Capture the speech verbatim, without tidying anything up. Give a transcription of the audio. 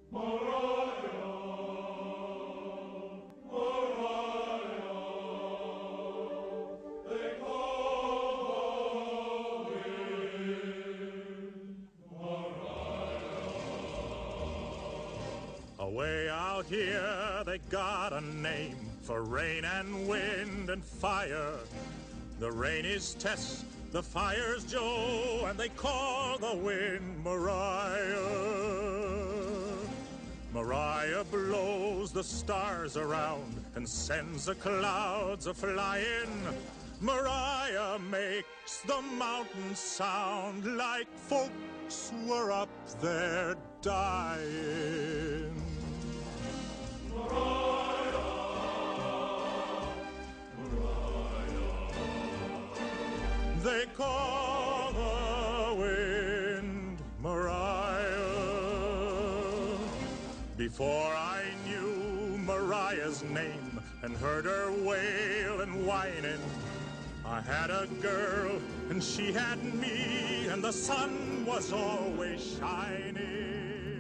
Away out here, they got a name for rain and wind and fire. The rain is Tess, the fire's Joe, and they call the wind Mariah. Mariah blows the stars around and sends the clouds a-flying. Mariah makes the mountains sound like folks were up there dying. Mariah, Mariah, they call the wind Mariah. Before I knew Mariah's name and heard her wail and whining, I had a girl and she had me, and the sun was always shining.